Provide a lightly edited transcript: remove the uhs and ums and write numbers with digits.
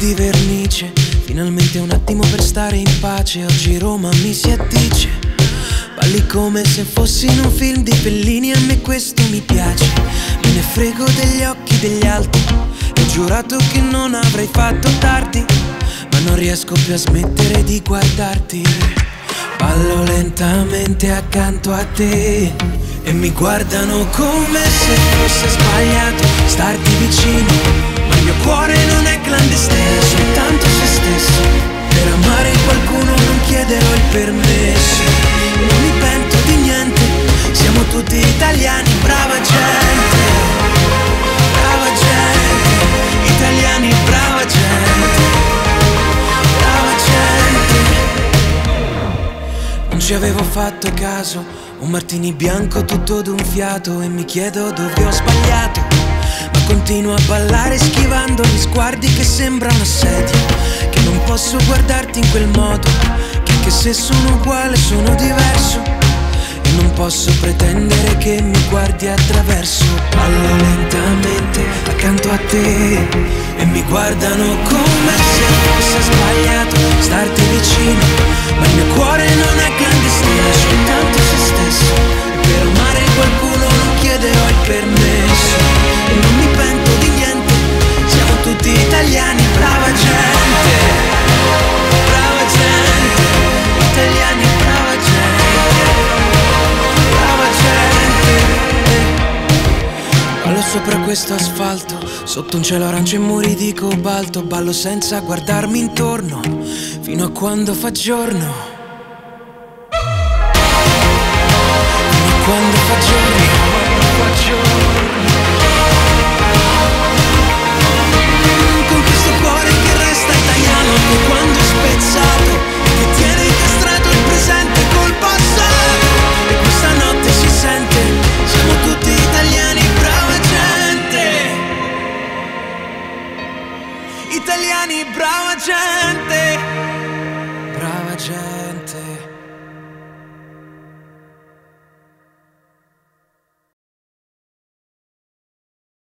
di vernice, finalmente un attimo per stare in pace. Oggi Roma mi si addice, balli come se fossi in un film di Fellini. A me questo mi piace, me ne frego degli occhi degli altri. Ho giurato che non avrei fatto tardi, ma non riesco più a smettere di guardarti. Ballo lentamente accanto a te e mi guardano come se fosse sbagliato starti vicino, ma il mio cuore non è clandestino, è soltanto se stesso. Per amare qualcuno non chiederò il permesso, non mi pento di niente, siamo tutti italiani, brava gente, italiani, brava gente, brava gente. Non ci avevo fatto caso, un martini bianco tutto d'un fiato, e mi chiedo dove ho sbagliato, ma continuo a ballare schivando gli sguardi che sembra un assedio. Che non posso guardarti in quel modo, che se sono uguale sono diverso, e non posso pretendere che mi guardi attraverso. Ballo lentamente accanto a te e mi guardano come se fosse sbagliato starti vicino, ma il mio cuore non è clandestino, è soltanto se stesso. E per amare qualcuno non chiederò il permesso, e non mi pento di niente, siamo tutti italiani, brava gente, brava gente, italiani, brava gente, brava gente. Ballo sopra questo asfalto, sotto un cielo arancio e muri di cobalto. Ballo senza guardarmi intorno, fino a quando fa giorno, fino a quando fa giorno, fa giorno. Con questo cuore che resta italiano anche quando è spezzato, che tiene incastrato il presente col passato. E questa notte si sente, siamo tutti italiani, brava gente, italiani, brava gente.